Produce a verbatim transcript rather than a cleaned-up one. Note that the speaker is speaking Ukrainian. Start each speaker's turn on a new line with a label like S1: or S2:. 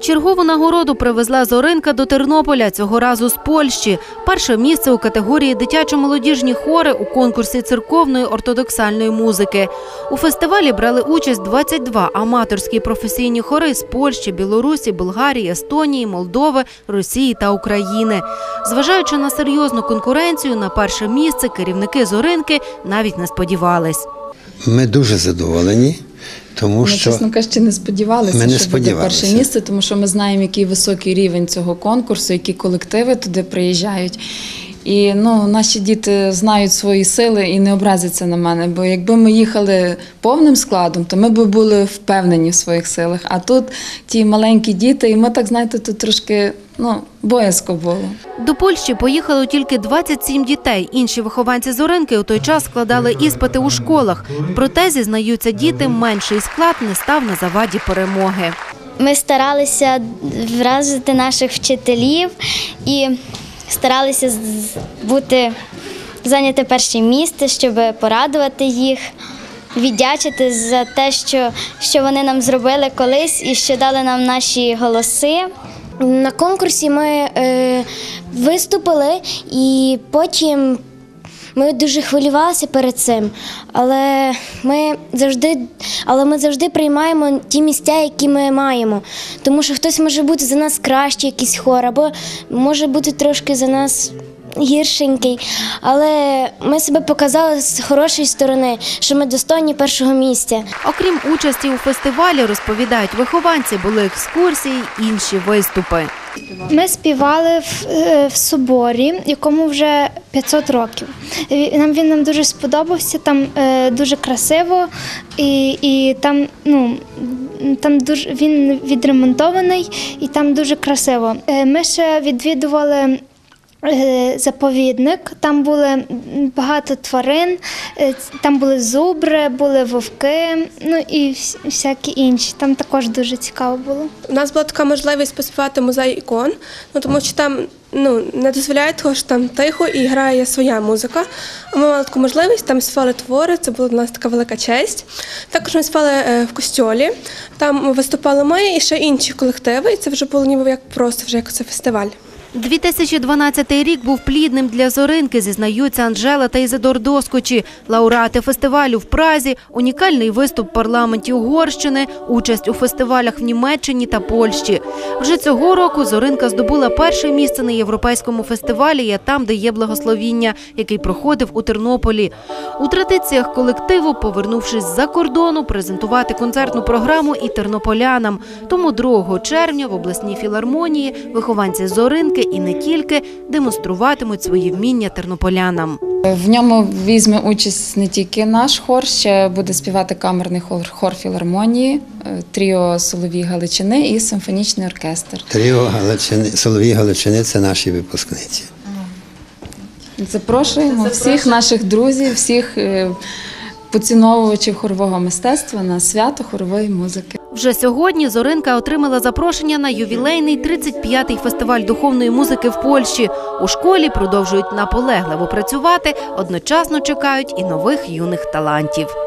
S1: Чергову нагороду привезла Зоринка до Тернополя, цього разу з Польщі. Перше місце у категорії «Дитячо-молодіжні хори» у конкурсі церковної ортодоксальної музики. У фестивалі брали участь двадцять два аматорські професійні хори з Польщі, Білорусі, Болгарії, Естонії, Молдови, Росії та України. Зважаючи на серйозну конкуренцію, на перше місце керівники Зоринки навіть не сподівались.
S2: Ми дуже задоволені. Тому
S3: ми,
S2: що
S3: чесно кажучи, не сподівалися,
S2: ми не
S3: що буде перше місце, тому що ми знаємо, який високий рівень цього конкурсу, які колективи туди приїжджають. І ну, наші діти знають свої сили і не образяться на мене, бо якби ми їхали повним складом, то ми б були впевнені в своїх силах. А тут ті маленькі діти, і ми так, знаєте, тут трошки ну, боязко було.
S1: До Польщі поїхало тільки двадцять сім дітей. Інші вихованці Зоринки у той час складали іспити у школах. Проте, зізнаються діти, менший склад не став на заваді перемоги.
S4: Ми старалися вразити наших вчителів і старалися бути, зайняти перше місце, щоб порадувати їх, віддячити за те, що, що вони нам зробили колись і що дали нам наші голоси.
S5: На конкурсі ми е, виступили і потім ми дуже хвилювалися перед цим, але ми завжди, але ми завжди приймаємо ті місця, які ми маємо. Тому що хтось може бути за нас кращий якийсь хор, або може бути трошки за нас гіршенький. Але ми себе показали з хорошої сторони, що ми достойні першого місця.
S1: Окрім участі у фестивалі, розповідають вихованці, були екскурсії, інші виступи.
S6: Ми співали в, в соборі, якому вже п'ятсот років. Нам він нам дуже сподобався, там е, дуже красиво і, і там, ну, там дуже він відремонтований і там дуже красиво. Е, ми ще відвідували заповідник, там були багато тварин, там були зубри, були вовки, ну і всякі інші. Там також дуже цікаво було.
S7: У нас була така можливість поспівати музей ікон, ну, тому що там ну, не дозволяє того, що там тихо і грає своя музика. А ми мали таку можливість, там співали твори, це була для нас така велика честь. Також ми співали в костьолі, там виступали ми і ще інші колективи, і це вже було ніби як просто вже як це фестиваль.
S1: дві тисячі дванадцятий рік був плідним для Зоринки, зізнаються Анжела та Ізидор Доскочі. Лауреати фестивалю в Празі, унікальний виступ в парламенті Угорщини, участь у фестивалях в Німеччині та Польщі. Вже цього року Зоринка здобула перше місце на європейському фестивалі «Я там, де є благословіння», який проходив у Тернополі. У традиціях колективу, повернувшись з-за кордону, презентувати концертну програму і тернополянам. Тому другого червня в обласній філармонії вихованці Зоринки і не тільки демонструватимуть свої вміння тернополянам.
S3: В ньому візьме участь не тільки наш хор, ще буде співати камерний хор, хор філармонії, тріо «Соловій Галичини» і симфонічний оркестр.
S2: Тріо Галичини, «Соловій Галичини» – це наші випускниці.
S3: Запрошуємо всіх наших друзів, всіх поціновувачів хорового мистецтва на свято хорової музики.
S1: Вже сьогодні Зоринка отримала запрошення на ювілейний тридцять п'ятий фестиваль духовної музики в Польщі. У школі продовжують наполегливо працювати, одночасно чекають і нових юних талантів.